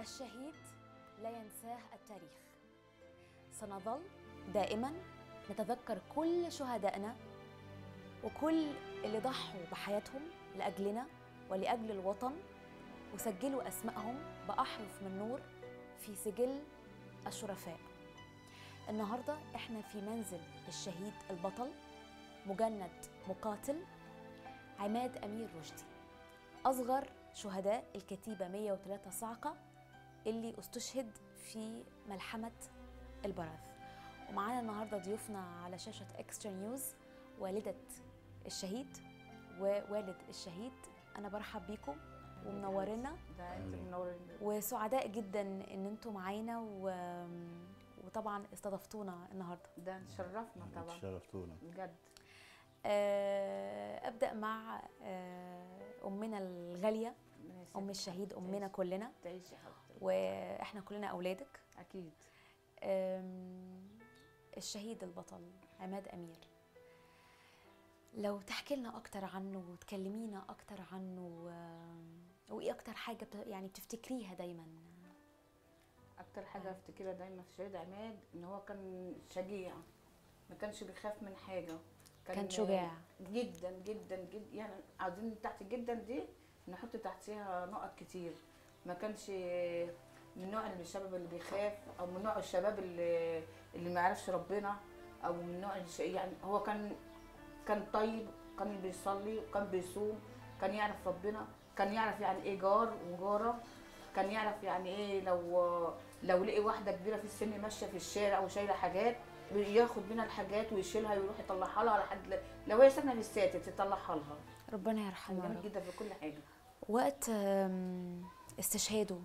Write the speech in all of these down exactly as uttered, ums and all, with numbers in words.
الشهيد لا ينساه التاريخ. سنظل دائما نتذكر كل شهدائنا وكل اللي ضحوا بحياتهم لأجلنا ولأجل الوطن وسجلوا أسمائهم بأحرف من نور في سجل الشرفاء. النهاردة احنا في منزل الشهيد البطل مجند مقاتل عماد أمير رشدي، أصغر شهداء الكتيبة مئة وثلاثة صاعقة اللي استشهد في ملحمة البراث. ومعانا النهاردة ضيوفنا على شاشة إكسترا نيوز والدة الشهيد ووالد الشهيد. أنا برحب بيكم ومنورنا وسعداء جدا إن أنتم معانا و... وطبعا استضفتونا النهاردة. ده شرفنا طبعا، شرفتونا بجد. أه أبدأ مع أه أمنا الغالية، أم الشهيد، أمنا كلنا، تعيشي يا حبيبتي وإحنا كلنا أولادك أكيد. الشهيد البطل عماد أمير، لو تحكي لنا أكتر عنه وتكلمينا أكتر عنه، وإيه أكتر حاجة يعني بتفتكريها دايما؟ أكتر حاجة أفتكرها دايما في الشهيد عماد إن هو كان شجيع، ما كانش بيخاف من حاجة، كان, كان شجاع جدا جدا جدا. يعني عاوزين تحت جدا دي نحط تحتها نقط كتير. ما كانش من نوع الشباب اللي بيخاف، او من نوع الشباب اللي اللي ما يعرفش ربنا، او من نوع يعني هو كان كان طيب، كان بيصلي وكان بيصوم، كان يعرف ربنا، كان يعرف يعني ايه جار وجاره، كان يعرف يعني ايه لو لو لقي واحده كبيره في السن ماشيه في الشارع وشايله حاجات ياخد منها الحاجات ويشيلها ويروح يطلعها لها لحد لو هي ساكنه في الساتر تطلعها لها. ربنا يرحمه. جميل جدا في كل حاجه. وقت استشهاده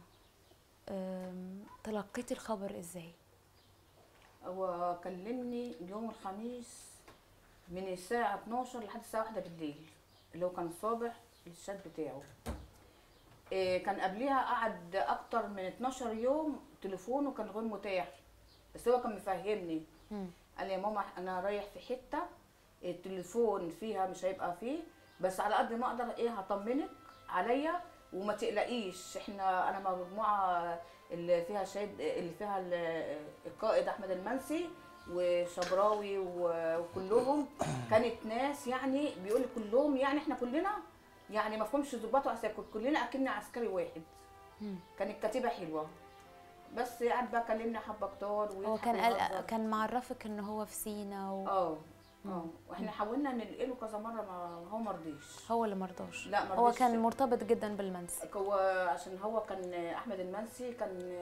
تلقيتي الخبر ازاي؟ هو كلمني يوم الخميس من الساعه اتناشر لحد الساعه واحدة بالليل، اللي هو كان الصبح للشات بتاعه. إيه كان قبليها قعد اكتر من اتناشر يوم تليفونه كان غير متاح، بس هو كان مفهمني. م. قال لي يا ماما انا رايح في حته التليفون فيها مش هيبقى فيه، بس على قد ما اقدر ايه هطمنك عليا وما تقلقيش. احنا انا مجموعه اللي فيها شهيد اللي فيها القائد احمد المنسي وشبراوي وكلهم كانت ناس يعني بيقول كلهم يعني احنا كلنا يعني ما فهمش ضباط وعساكر، كلنا اكننا عسكري واحد. م. كانت كتيبه حلوه. بس قعد بقى كلمني حبه كتار. هو كان قال كان معرفك ان هو في سينا و... اه اه واحنا حاولنا ننقله كذا مره، ما هو ما رضيش. هو اللي ما رضاش؟ لا ما رضيش. هو كان مرتبط جدا بالمنسي. هو عشان هو كان احمد المنسي كان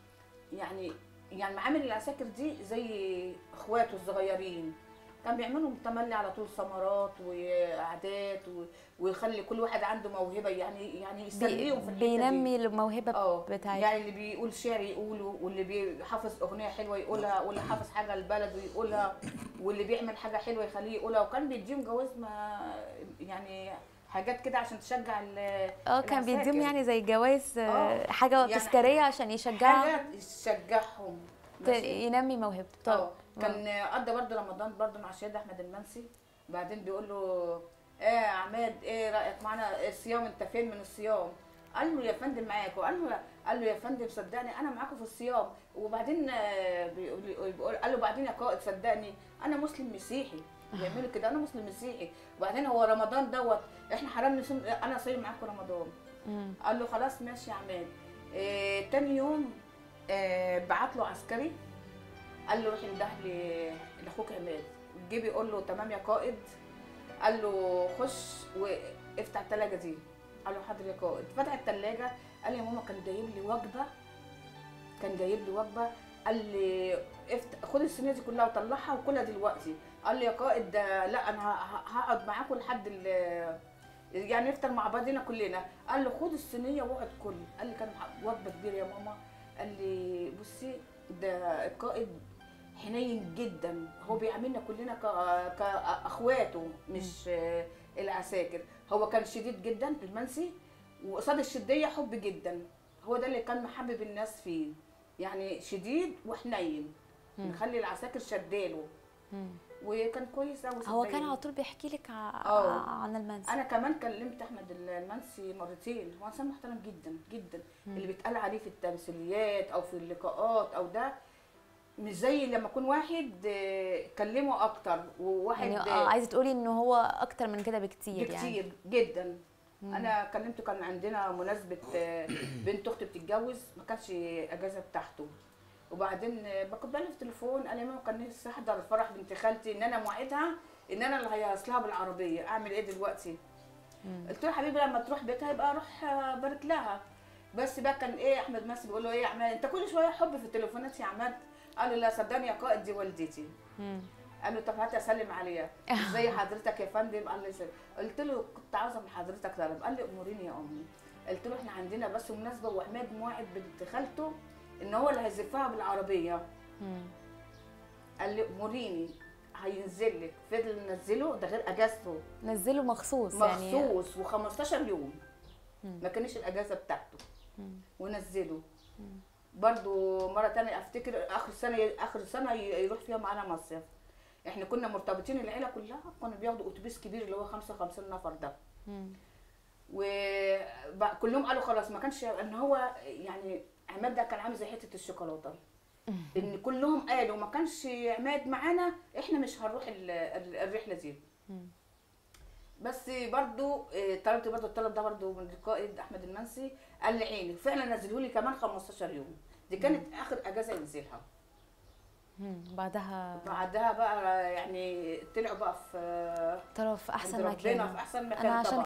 يعني يعني معامل العساكر دي زي اخواته الصغيرين، كان بيعملوا تملي على طول سمرات وقعدات ويخلي كل واحد عنده موهبه، يعني يعني يسليهم في الحته بينمي الموهبه بتاعته. يعني اللي بيقول شعر يقوله، واللي بيحافظ اغنيه حلوه يقولها، واللي حافظ حاجه لبلده يقولها، واللي بيعمل حاجه حلوه يخليه يقولها. وكان بيديهم جواز ما يعني حاجات كده عشان تشجع اه كان بيديهم يعني زي جواز حاجه يعني تذكاريه عشان يشجعهم، حاجه يشجعهم ينمي موهبته. طب كان قضى برضه رمضان برضه مع الشهيد احمد المنسي. بعدين بيقول له ايه يا عماد ايه رايك معانا الصيام، انت فين من الصيام؟ قال له يا فندم معاك، وقال له قال له يا فندم صدقني انا معاكم في الصيام. وبعدين بيقول قال له بعدين يا قائد صدقني انا مسلم مسيحي، بيعملوا كده انا مسلم مسيحي. وبعدين هو رمضان دوت احنا حرام نصوم، انا صايم معاكم رمضان. قال له خلاص ماشي يا عماد. إيه تاني يوم إيه بعت له عسكري قال له روح انده لاخوك عماد، جه بيقول له تمام يا قائد. قال له خش وافتح الثلاجه دي. قال له حاضر يا قائد. فتح الثلاجه قال لي يا ماما كان جايب لي وجبه، كان جايب لي وجبه. قال لي افتح خد الصينيه دي كلها وطلعها وكلها دلوقتي. قال لي يا قائد لا انا هقعد معاكم لحد يعني نفطر مع بعضنا كلنا. قال له خد الصينيه واقعد كل. قال لي كان وجبه كبيره يا ماما. قال لي بصي ده القائد حنين جدا، هو بيعاملنا كلنا كاخواته مش العساكر. هو كان شديد جدا المنسي، وقصاد الشديه حب جدا. هو ده اللي كان محبب الناس فيه، يعني شديد وحنين، نخلي العساكر شداله. وكان كويس قوي. هو كان على طول بيحكي لك ع- اه. عن المنسي. انا كمان كلمت احمد المنسي مرتين، هو انسان محترم جدا جدا. مم. اللي بيتقال عليه في التمثيليات او في اللقاءات او ده مش زي لما يكون واحد آه، كلمه اكتر وواحد يعني آه، اه عايزه تقولي ان هو اكتر من كده بكتير يعني. بكتير جدا. مم. انا كلمته، كان عندنا مناسبه آه، بنت اختي بتتجوز، ما كانش اجازه بتاعته. وبعدين آه، باخد بالي في التليفون قال لي ماما كان نفسي احضر فرح بنت خالتي، ان انا موعدها ان انا اللي هيصلها بالعربيه، اعمل ايه دلوقتي؟ مم. قلت له يا حبيبي لما تروح بيتها يبقى اروح آه، بارك لها. بس بقى كان ايه احمد ماسي بيقول له ايه يا عماد انت كل شويه حب في التليفونات يا عماد؟ قال له لا صدقني يا قائد دي والدتي. مم. قال له طب هات اسلم عليها. ازي حضرتك يا فندم؟ قال لي سلام. قلت له كنت عاوزه من حضرتك طلب. قال لي اموريني يا امي. قلت له احنا عندنا بس مناسبه وعماد موعد بنت خالته ان هو اللي هيزفها بالعربيه. مم. قال لي اموريني. هينزل لك. فضل نزله ده غير اجازته نزله مخصوص يعني. مخصوص و15 يوم مم. ما كانش الاجازه بتاعته مم. ونزله. مم. برضو مره تانية افتكر اخر سنه اخر سنه يروح فيها معانا مصيف. احنا كنا مرتبطين العيله كلها، كانوا بياخدوا اتوبيس كبير اللي هو خمسة وخمسين نفر ده. مم. وكلهم قالوا خلاص، ما كانش ان هو يعني عماد ده كان عامل زي حته الشوكولاته. ان كلهم قالوا ما كانش عماد معانا احنا مش هنروح ال- ال- الرحله دي. مم. بس برضو آه، طلبت برضو الطلب ده برضو من القائد احمد المنسي، قال لي عيني فعلا نزلوا لي كمان خمستاشر يوم. دي كانت اخر اجازه ينزلها. مم. بعدها بعدها بقى يعني طلعوا بقى في طلعوا في عند احسن ربنا مكان. في احسن انا مكان عشان طبعا.